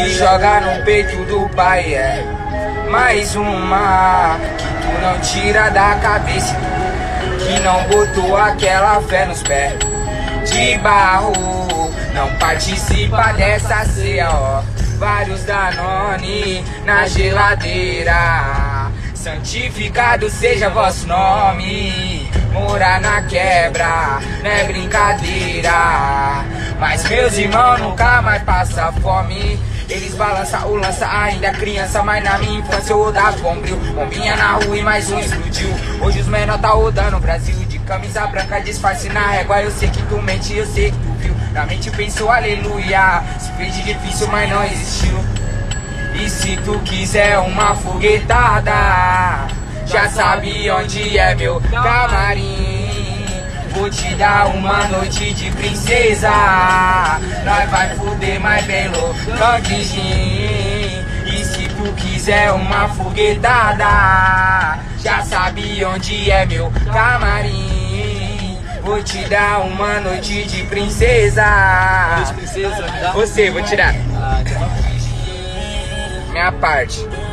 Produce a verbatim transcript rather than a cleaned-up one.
Se joga no peito do pai, é mais uma que tu não tira da cabeça, que não botou aquela fé nos pés de barro. Não participa dessa ceia, ó. Vários Danone na geladeira. Santificado seja vosso nome. Morar na quebra não é brincadeira. Mas meus irmãos nunca mais passam fome. Eles balançam o lança, ainda criança, mas na minha infância eu rodava com brilho. Bombinha na rua e mais um explodiu. Hoje os menor tá rodando o Brasil de camisa branca, disfarce na régua. Eu sei que tu mente, eu sei que tu viu. Na mente pensou aleluia, se fez de difícil, mas não existiu. E se tu quiser uma foguetada, já sabe onde é meu camarim. Vou te dar uma noite de princesa. Nós vai fuder mais bem loucão de gin. E se tu quiser uma foguetada, já sabe onde é meu camarim. Vou te dar uma noite de princesa. Princesa, me dá? Você, vou tirar. Ah, então. Minha parte.